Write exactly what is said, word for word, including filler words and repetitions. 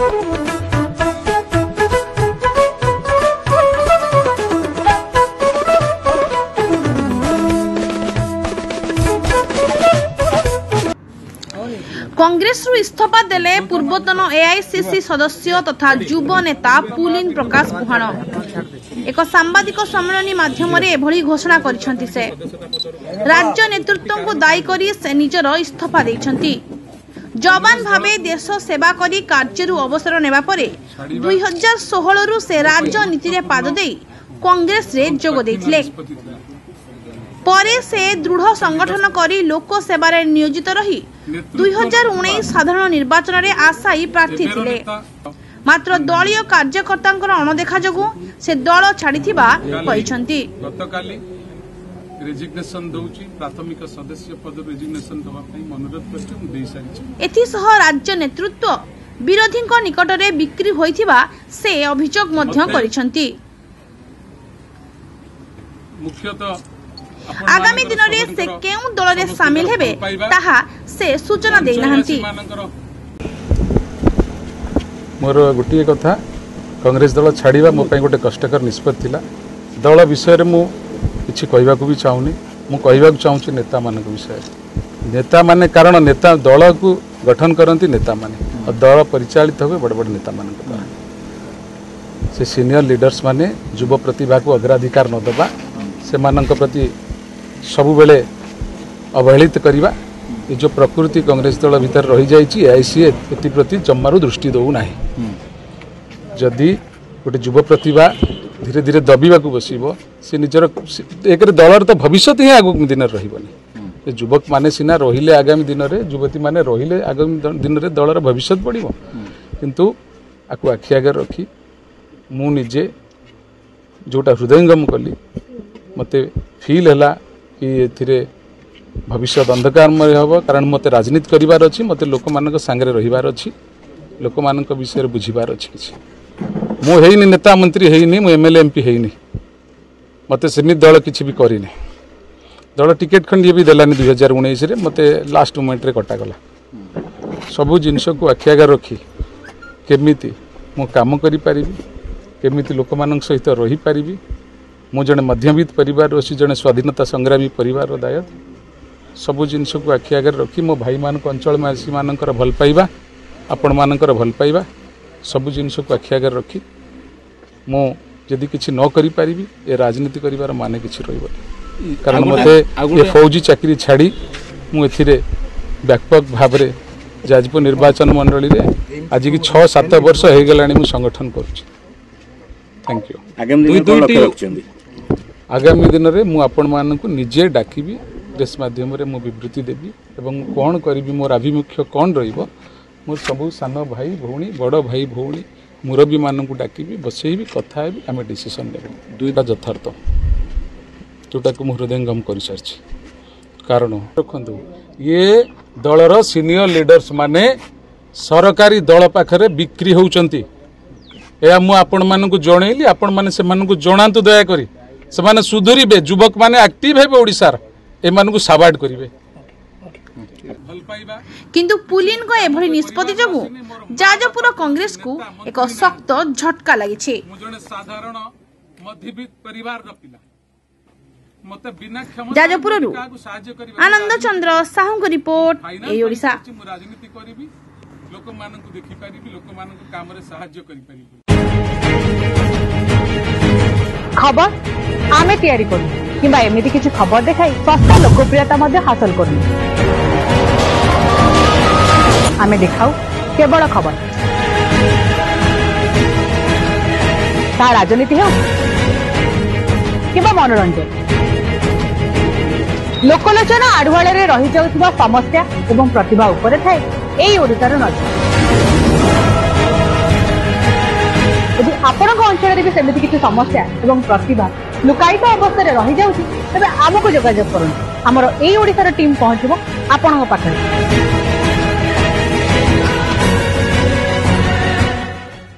कांग्रेस रु इस्तीफा देले पूर्वतन एआईसीसी सदस्य तथा युव नेता पुलिन प्रकाश पुहाण एक सांबादिक सम्मेलन माध्यम एभली घोषणा करिसेंति। से राज्य नेतृत्व को दायी करी से निजर इस्तीफा देइछंती। जवान भावे देश सेवा करी कार्यरु अवसर नेबा परे दुई हजार सोलह रु से राजनीति रे पाद देई कांग्रेस रे जोग देइथिले। परे से दृढ़ संगठन करी लोक सेवारे नियोजित रही दुई हजार उन्नीस साधारण निर्वाचन रे आशायी प्रार्थी थिले। मात्र दलीय कार्यकर्तांकर अणदेखा जोगु से दल छाड़ीथिबा कहिसंती। गतकाली रेजिग्नेशन दउची प्राथमिक सदस्य पद रेजिग्नेशन दवा पई अनुरोध करछि हम देई सारिछि। एथि सह राज्य नेतृत्व विरोधीक निकट रे बिक्री होइथिबा से अभियोग मध्य करिसंती। मुख्यतः आगामी दिन में से केउ दल रे शामिल हेबे ताहा से सूचना देई नाहंती। मोर गोटे कथा कांग्रेस दल छाड़ीबा मो पई गोटे कष्टकर निष्पत्ति थिला। दल विषय रे मु किछि कहबा को भी चाहूनी। मु कहबा को चाहूची नेता मान विषय नेता माने कारण नेता दल को गठन करती नेता माने और दल परिचालित हुए बड़ बड़ नेता मान द्वारा। से सीनियर लीडर्स माने युव प्रतिभा को अग्राधिकार न दबा से मानक प्रति सबु बेले अवहेलित करवा ये जो प्रकृति कांग्रेस दल भीतर रही जाइए एआईसी एति प्रति जम्मारू दृष्टि दौ ना। जदि गोटे युव प्रतिभा धीरे धीरे दबिया बसब से निजर एक दलर तो भविष्य ही आगक दिन रही युवक माने सिना रहिले आगामी दिन में युवती माने रहिले आगामी दिन में दलर भविष्य पड़ो किंतु आपको आखि आगे रखी मु निजे जोटा हृदयंगम कली मते फील है कि ए भविष्य अंधकारमय हम कारण मते राजनीति करिवार अछि मते लोक मानक सांगरे रहिवार अछि लोक मानक विषय बुझिबार अछि किछि मु हेइनी नेता मंत्री हेइनी मु एमएलए एमपी हेइनी मते सेमित दल किछि भी करिनी दल टिकेट खंडी भी देलानी दुई हजार उन्नीस रे मते लास्ट मोमेंट रे कटा गला सबु जिनस को आखि आगे रखी केमिति मु काम करि परिबी केमिति लोक मानक सहित रही परिबी मु जने मध्यवित्त परिवार अच्छी जने स्वाधीनता संग्रामी परिवार दायक सबु जिनस को आखि आगे रखी मो भाई मान अंचलवासी मानकर भल पाइबा आपण मानकर भल पाइबा सबु जिनस को आखि आगे रखी मु जदि किछि न करि परिबी ए राजनीति करिवार माने किछि रहइबो कारण मते ये फौजी चाकरी छाड़ी मु एथिरे व्यापक भाबरे जाजपुर निर्वाचन मंडली रे आज की छह सात वर्ष हे गेलानी मु संगठन करूछि। Thank you. आगामी दिन लक्ष्य रखछन्ती आगामी दिन में मु आपण मानकु निजे डाकिबी प्रेस माध्यम रे मु विवृत्ति देबी एवं कौन करी मोर आभिमुख्य कौन रहिबो मोर सबु सान भाई भौणी बड़ भाई भौणी मुरबी मानकु डाकिबी बसैबी कथा हेबी आमे डिसीजन लेबो दुईटा यथार्थ जोटा को हृदयंगम कर सारी कारण रखु ये दलर सीनियर लीडर्स माने सरकारी दल पाखरे बिक्री होउचंती या मु आपण मानकु जणैली आपण माने से मानकु जणांतु दया करी से माने सुधुरीबे युवक माने एक्टिव हेबे ओडिसार ए मानकु साबाड करिवे। किंतु पुलिन को एभली निष्पत्ति जगु जाजपुर कांग्रेस को एक सख्त झटका लागिछि। जाजपुर आनंद चंद्र साहू को रिपोर्ट ए ओडिसा। खबर आमे तैयारी करू किंबा एमिति किछि खबर देखाई सस्ता लोकप्रियता मध्ये हासिल करू आमे देखाऊ केवल खबर ता राजनीति हो किंबा मनोरंजन लोकलोचना आढ़ुआल रही जाउथिबा समस्या एवं प्रतिभा उपरे थाए एई ओडिसार नजर। यदि आपण अंचल भी सेमती किसी समस्या एवं प्रतिभा लुकायित अवस्था रही जाउछि तबे आमको जोगाजोग करूँ आमर एई ओडिसार टीम पहुंचबो आपणक पाखरे।